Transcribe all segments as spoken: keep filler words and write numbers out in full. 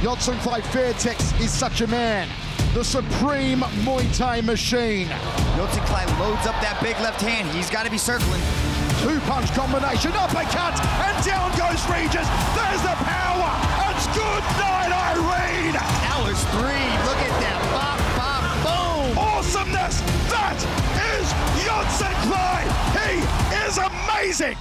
Yodsanklai Fairtex is such a man. The supreme Muay Thai machine. Yodsanklai loads up that big left hand. He's got to be circling. Two-punch combination, uppercut, and down goes Regis. There's the power. It's good night, Irene. That was three. Look at that. Bop, bop, boom. Awesomeness. That is Yodsanklai. He is amazing.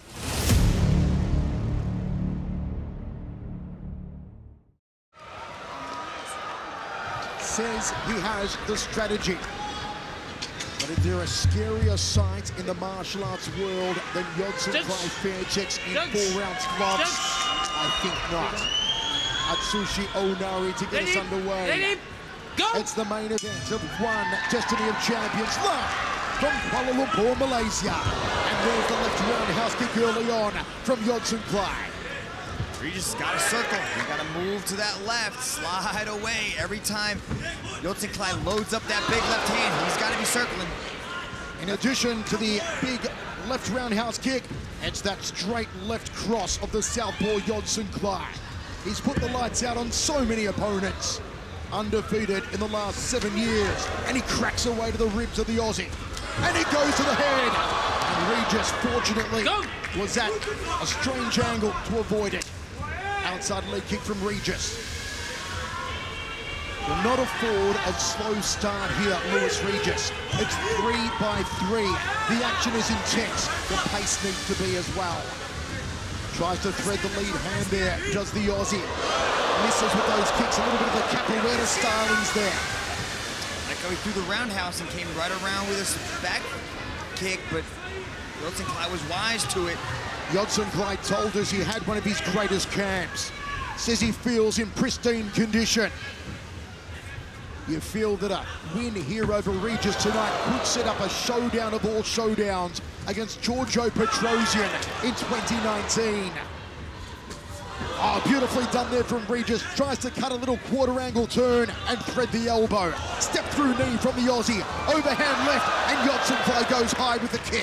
Says he has the strategy. But is there a scarier sight in the martial arts world than Yodsanklai Fairtex in four rounds gloves? I think not. Atsushi Onari to get us underway. It's the main event of one Destiny of Champions live from Kuala Lumpur, Malaysia. And there's the left roundhouse kick early on from Yodsanklai. Regis got to circle. You got to move to that left, slide away. Every time Yodsanklai loads up that big left hand, he's got to be circling. In addition to the big left roundhouse kick, it's that straight left cross of the southpaw Yodsanklai. He's put the lights out on so many opponents. Undefeated in the last seven years, and he cracks away to the ribs of the Aussie. And it goes to the head. And Regis, fortunately, Go. was at a strange angle to avoid it. Outside leg kick from Regis. Will not afford a slow start here, Luis Regis. It's three by three. The action is intense. The pace needs to be as well. Tries to thread the lead hand there, does the Aussie. Misses with those kicks, a little bit of the capoeira stylings there. That going through the roundhouse and came right around with a back kick, but Yodsanklai was wise to it. Yodsanklai told us he had one of his greatest camps. Says he feels in pristine condition. You feel that a win here over Regis tonight could set up a showdown of all showdowns against Giorgio Petrosyan in twenty nineteen. Oh, beautifully done there from Regis. Tries to cut a little quarter angle turn and thread the elbow. Step through knee from the Aussie. Overhand left, and Yodsanklai goes high with the kick.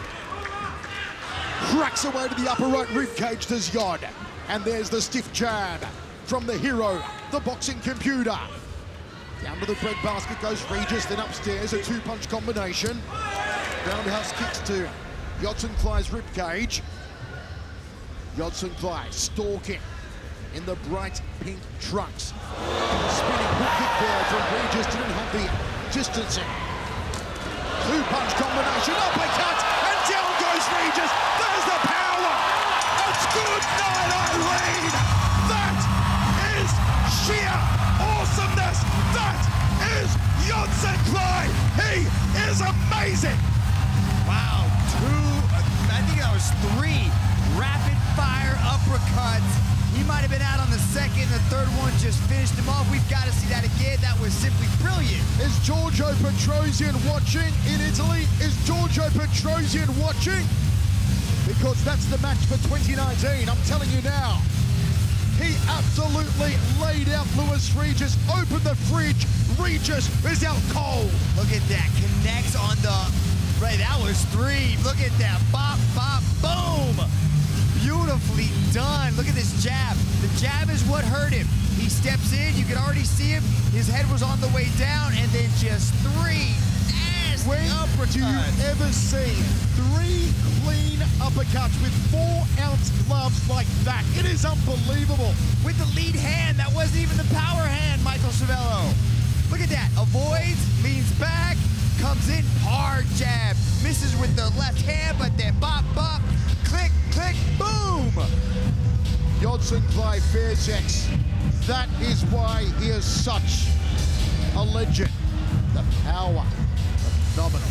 Cracks away to the upper right rib cage, does Yod. And there's the stiff jab from the hero, the boxing computer. Down to the bread basket goes Regis, then upstairs, a two-punch combination. Roundhouse kicks to Yodsanklai's rib cage. Yodsanklai stalking in the bright pink trunks. Spinning hook kick there from Regis, didn't have the distancing. Two-punch combination, uppercut, and down goes Regis. There's the power. It's good night, Irene. That is sheer awesomeness. That is Yodsanklai. He is amazing. Wow, two, I think that was three rapid-fire uppercuts. He might have been out on the second. The third one just finished him off. We've got to see that again. That was simply brilliant. Is Giorgio Petrosyan watching in Italy? Is Giorgio Petrosyan watching? Because that's the match for twenty nineteen. I'm telling you now. He absolutely laid out Luis Regis. Opened the fridge. Regis is out cold. Look at that. Connects on the... Right, that was three. Look at that. Bop, bop, boom. Beautifully done. Look at this jab. The jab is what hurt him. He steps in. You can already see him. His head was on the way down, and then just three ass When uppercuts. do you ever see three clean uppercuts with four-ounce gloves like that? It is unbelievable. With the lead hand. That wasn't even the power hand, Michael Cervello. Look at that. Avoids, leans back, comes in, hard jab. Misses with the left hand, but then bop, bop, click, click, boom. Yodsanklai Fairtex. That is why he is such a legend. The power, phenomenal.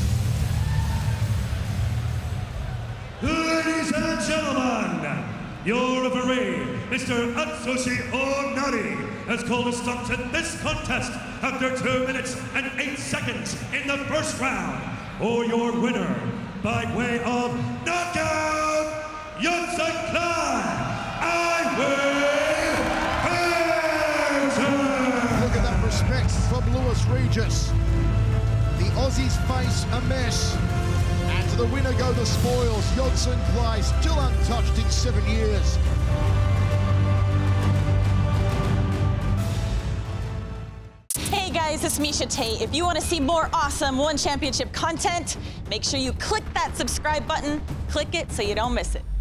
Ladies and gentlemen, your referee, Mister Atsushi Onari, has called a stop to this contest after two minutes and eight seconds in the first round. For your winner, by way of knockout, Yodsanklai Irene Fairtex. Look at that respect from Luis Regis. The Aussies face a mess. And to the winner go the spoils. Yodsanklai still untouched in seven years. guys, it's Miesha Tate. If you want to see more awesome One Championship content, make sure you click that subscribe button. Click it so you don't miss it.